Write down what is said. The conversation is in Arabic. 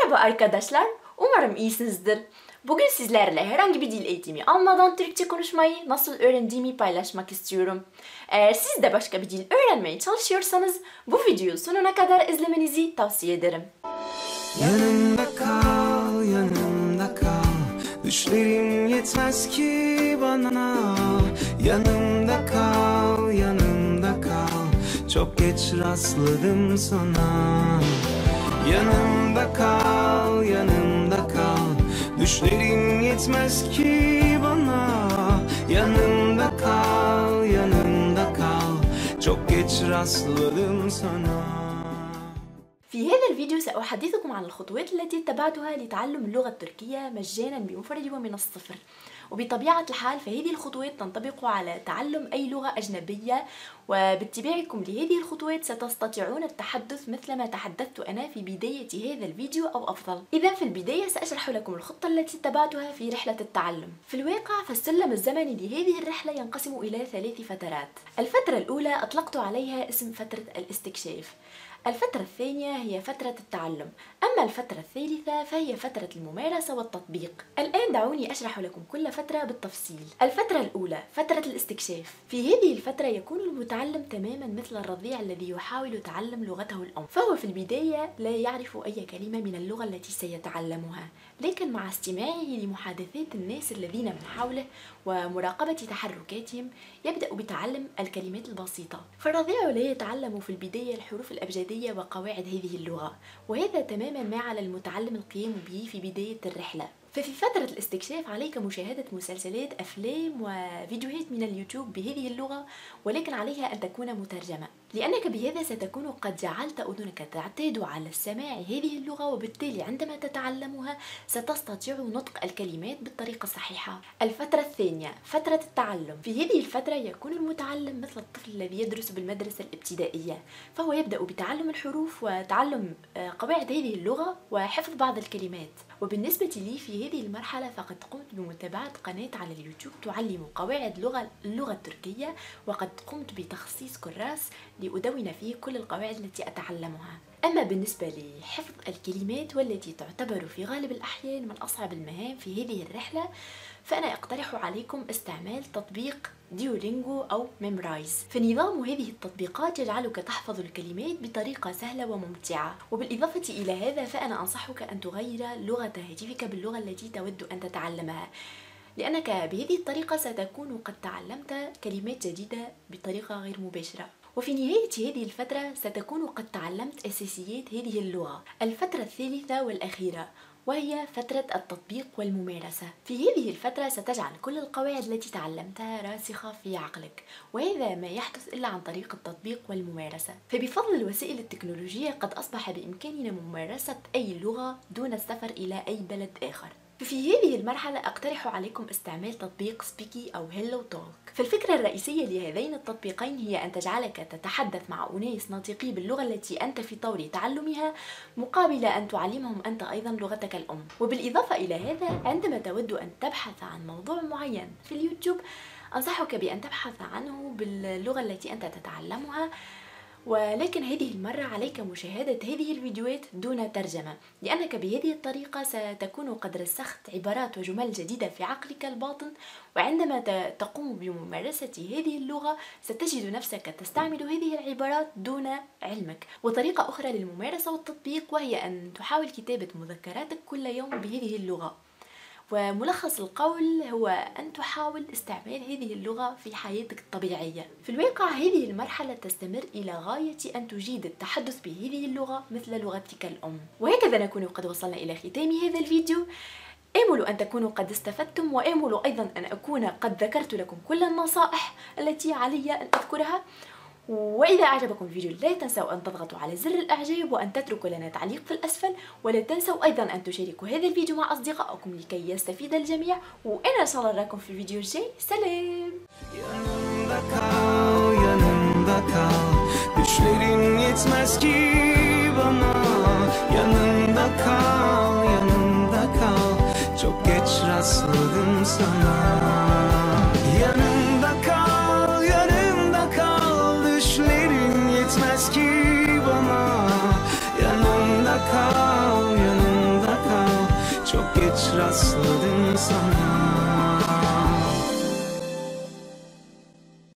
Merhaba arkadaşlar, umarım iyisinizdir. Bugün sizlerle herhangi bir dil eğitimi almadan Türkçe konuşmayı nasıl öğrendiğimi paylaşmak istiyorum. Eğer siz de başka bir dil öğrenmeye çalışıyorsanız bu videoyu sonuna kadar izlemenizi tavsiye ederim. Yanımda kal, yanımda kal. Düşlerim yetmez ki bana. Yanımda kal, yanımda kal. Çok geç rastladım sana. Yanımda kal, yanımda kal. Düşlerim yetmez ki bana. Yanımda kal, yanımda kal. Çok geç rastladım sana. في هذا الفيديو سأحدثكم عن الخطوات التي اتبعتها لتعلم اللغة التركية مجانا بمفرد ومن الصفر. وبطبيعة الحال فهذه الخطوات تنطبق على تعلم أي لغة أجنبية، وباتباعكم لهذه الخطوات ستستطيعون التحدث مثلما تحدثت أنا في بداية هذا الفيديو أو أفضل. إذا في البداية سأشرح لكم الخطة التي اتبعتها في رحلة التعلم. في الواقع فالسلم الزمني لهذه الرحلة ينقسم إلى 3 فترات. الفترة الأولى أطلقت عليها اسم فترة الاستكشاف. الفترة الثانية هي فترة التعلم، أما الفترة الثالثة فهي فترة الممارسة والتطبيق. الآن دعوني أشرح لكم كل فترة بالتفصيل. الفترة الأولى فترة الاستكشاف. في هذه الفترة يكون المتعلم تماما مثل الرضيع الذي يحاول تعلم لغته الأم، فهو في البداية لا يعرف أي كلمة من اللغة التي سيتعلمها، لكن مع استماعه لمحادثات الناس الذين من حوله ومراقبة تحركاتهم يبدأ بتعلم الكلمات البسيطة. فالرضيع لا يتعلم في البداية الحروف الأبجدية وقواعد هذه اللغة، وهذا تماما ما على المتعلم القيام به في بداية الرحلة. ففي فترة الاستكشاف عليك مشاهدة مسلسلات، أفلام وفيديوهات من اليوتيوب بهذه اللغة، ولكن عليها أن تكون مترجمة، لأنك بهذا ستكون قد جعلت أذنك تعتاد على السماع هذه اللغة، وبالتالي عندما تتعلمها ستستطيع نطق الكلمات بالطريقة الصحيحة. الفترة الثانية فترة التعلم. في هذه الفترة يكون المتعلم مثل الطفل الذي يدرس بالمدرسة الابتدائية، فهو يبدأ بتعلم الحروف وتعلم قواعد هذه اللغة وحفظ بعض الكلمات. وبالنسبة لي في هذه المرحلة فقد قمت بمتابعة قناة على اليوتيوب تعلم قواعد اللغة التركية، وقد قمت بتخصيص كراس لأدون فيه كل القواعد التي أتعلمها. أما بالنسبة لحفظ الكلمات والتي تعتبر في غالب الأحيان من أصعب المهام في هذه الرحلة، فأنا أقترح عليكم استعمال تطبيق ديولينجو أو ميمرايز. فنظام هذه التطبيقات يجعلك تحفظ الكلمات بطريقة سهلة وممتعة. وبالإضافة إلى هذا فأنا أنصحك أن تغير لغة هاتفك باللغة التي تود أن تتعلمها، لأنك بهذه الطريقة ستكون قد تعلمت كلمات جديدة بطريقة غير مباشرة. وفي نهاية هذه الفترة ستكون قد تعلمت أساسيات هذه اللغة. الفترة الثالثة والأخيرة وهي فترة التطبيق والممارسة. في هذه الفترة ستجعل كل القواعد التي تعلمتها راسخة في عقلك، وهذا ما يحدث إلا عن طريق التطبيق والممارسة. فبفضل الوسائل التكنولوجية قد أصبح بإمكاننا ممارسة أي لغة دون السفر إلى أي بلد آخر. في هذه المرحلة أقترح عليكم استعمال تطبيق سبيكي أو هيلو توك. فالفكرة الرئيسية لهذين التطبيقين هي أن تجعلك تتحدث مع أناس ناطقي باللغة التي أنت في طور تعلمها، مقابل أن تعلمهم أنت أيضا لغتك الأم. وبالإضافة إلى هذا عندما تود أن تبحث عن موضوع معين في اليوتيوب أنصحك بأن تبحث عنه باللغة التي أنت تتعلمها، ولكن هذه المرة عليك مشاهدة هذه الفيديوهات دون ترجمة، لأنك بهذه الطريقة ستكون قد رسخت عبارات وجمل جديدة في عقلك الباطن، وعندما تقوم بممارسة هذه اللغة ستجد نفسك تستعمل هذه العبارات دون علمك. وطريقة أخرى للممارسة والتطبيق وهي أن تحاول كتابة مذكراتك كل يوم بهذه اللغة. وملخص القول هو أن تحاول استعمال هذه اللغة في حياتك الطبيعية. في الواقع هذه المرحلة تستمر إلى غاية أن تجيد التحدث بهذه اللغة مثل لغتك الأم. وهكذا نكون قد وصلنا إلى ختام هذا الفيديو. آمل أن تكونوا قد استفدتم، وآمل أيضا أن أكون قد ذكرت لكم كل النصائح التي علي أن أذكرها. وإذا أعجبكم الفيديو لا تنسوا أن تضغطوا على زر الإعجاب وأن تتركوا لنا تعليق في الأسفل، ولا تنسوا أيضا أن تشاركوا هذا الفيديو مع أصدقائكم لكي يستفيد الجميع. وأنا إن شاء الله أراكم في الفيديو الجاي. سلام. Düşlerin yetmez ki bana. Yanımda kal, yanımda kal. Çok geç rastladım sana. Yanımda kal, yanımda kal. Düşlerin yetmez ki bana. Yanımda kal, yanımda çok geç rastladım sana.